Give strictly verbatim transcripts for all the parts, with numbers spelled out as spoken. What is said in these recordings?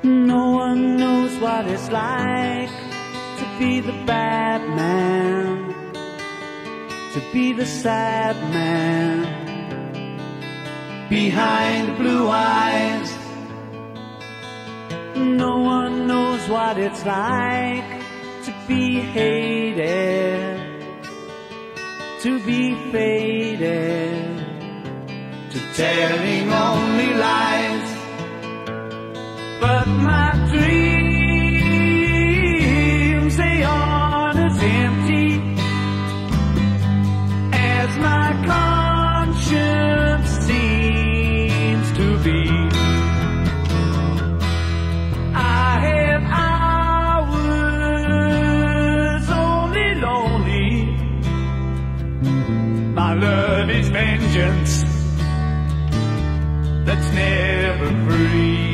No one knows what it's like to be the bad man, to be the sad man behind the blue eyes. No one knows what it's like to be hated, to be faded, to telling only lies. But my dreams, they aren't as empty as my conscience seems to be. I have hours only lonely. My love is vengeance that's never free.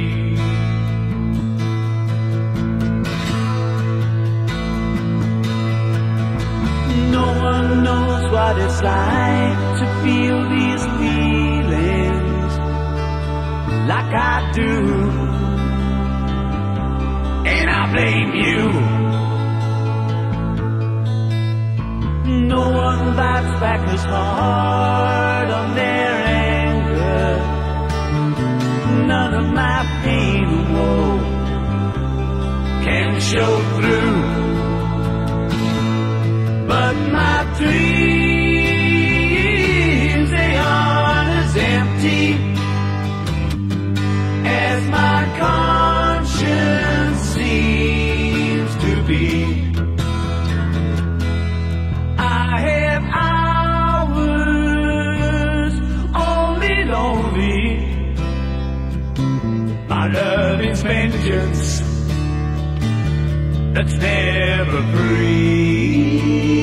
No one knows what it's like to feel these feelings like I do, and I blame you. No one bites back as hard on their anger. None of my pain and woe can show through. But my dreams, they aren't as empty as my conscience seems to be. I have hours only lonely. My love is vengeance that's never free.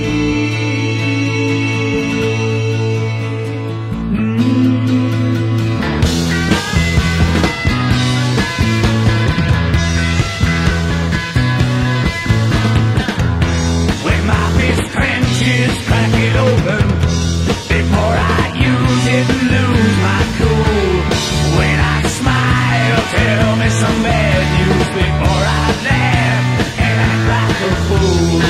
Crack it open before I use it and lose my cool. When I smile, tell me some bad news before I laugh and act like a fool.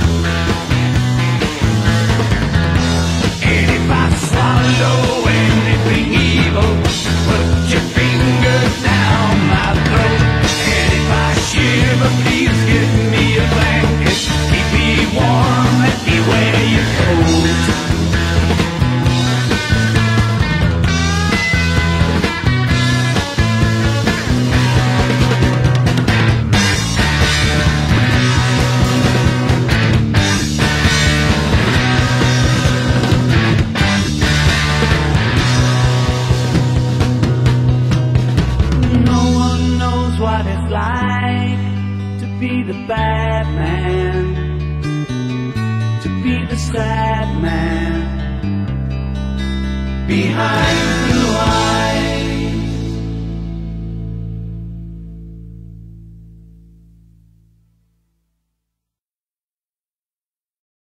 And if I swallow anything evil, put your fingers down my throat. And if I shiver, please give me a blanket, keep me warm, let me wear your coat. No one knows what it's like to be the bad man, to be the sad man behind